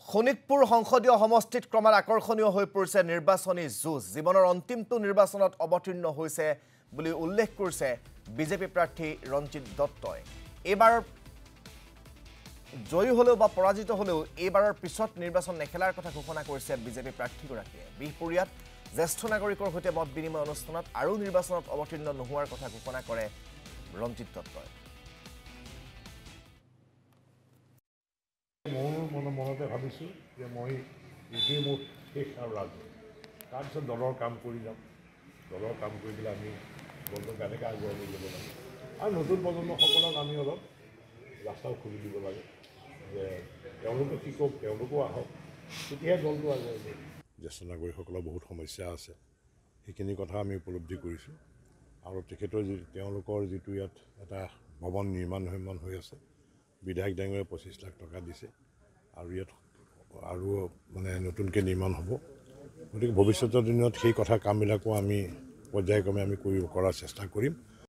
শোণিতপুৰ সংসদীয় সমষ্টিত ক্ৰমাৎ আকৰ্ষণীয় হৈ পৰিছে নিৰ্বাচনী যুঁজ জীৱনৰ অন্তিমটো নিৰ্বাচনত অৱতীৰ্ণ হৈছে বুলি উল্লেখ কৰিছে বিজেপি প্ৰাৰ্থী ৰঞ্জিত দত্তই এবাৰ জয়ী হলেও বা পৰাজিত হলেও এবাৰৰ পিছত নিৰ্বাচন নেখেলাৰ কথা ঘোষণা কৰিছে বিজেপি প্ৰাৰ্থীগৰাকীয়ে বিহপুৰীয়াত জ্যেষ্ঠ নাগৰিকৰ সৈতে মত বিনিময় অনুষ্ঠানত আৰু নিৰ্বাচনত অৱতীৰ্ণ নোহোৱাৰ কথা ঘোষণা কৰে ৰঞ্জিত দত্তই মনতে ভাবিছোঁ যে মই এতিয়াই মোৰ শেষ আৰু ৰাজনীতি তাৰপিছত দলৰ কাম কৰি যাম দলৰ কাম কৰি পেলাই আমি দলটোক কেনেকৈ আগুৱাই লৈ যাব লাগে আৰু নতুন প্ৰজন্মসকলক আমি অলপ ৰাস্তাও খুলি দিব লাগে যে তেওঁলোকে শিকক তেওঁলোকো আহক তেতিয়াহে দলটো আগুৱাই যাব জ্যেষ্ঠ নাগৰিকসকলৰ বহুত সমস্যা আছে সেইখিনি কথা আমি উপলব্ধি কৰিছোঁ আৰু তেখেতৰ তেওঁলোকৰ যিটো ইয়াত এটা ভৱন নিৰ্মাণ হৈ আছে বিধায়ক ডাঙৰীয়াই 25 লাখ টকা দিছে আৰু ইয়াত আৰু মানে নতুনকৈ নিৰ্মাণ হ'ব গতিকে ভৱিষ্যতৰ দিনত সেই কথা কামবিলাকো আমি পৰ্যায়ক্ৰমে আমি কৰাৰ চেষ্টা কৰিম